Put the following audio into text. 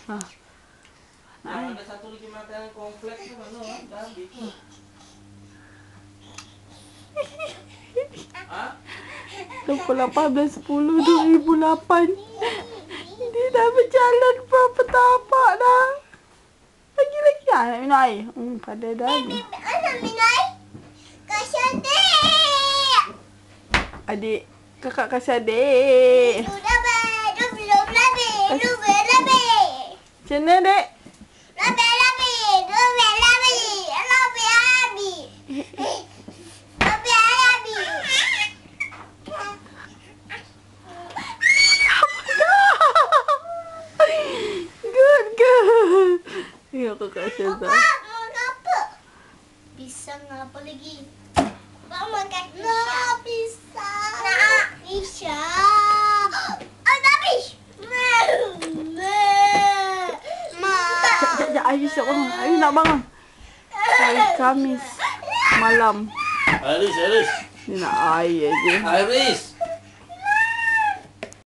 Nah, ada satu lagi makanan kompleks tu mana? Dah habis. Pukul 18.10 2008. Dia dah berjalan berapa tapak dah. Lagi-lagi nak minum air. Pada dah ni. Nak minum air? Kasih adik. Adik. Kakak kasih adik. Sudah belum lebih. Macam mana, dek? Good girl. Ya, kakak Syazah. Mau apa? Pisang apa lagi? Pak makan pisang. Nak pisang. Oh, habis. Sekejap, Iris nak bangun. Iris nak bangun. Hari Khamis malam. Iris. Dia nak air je. Iris.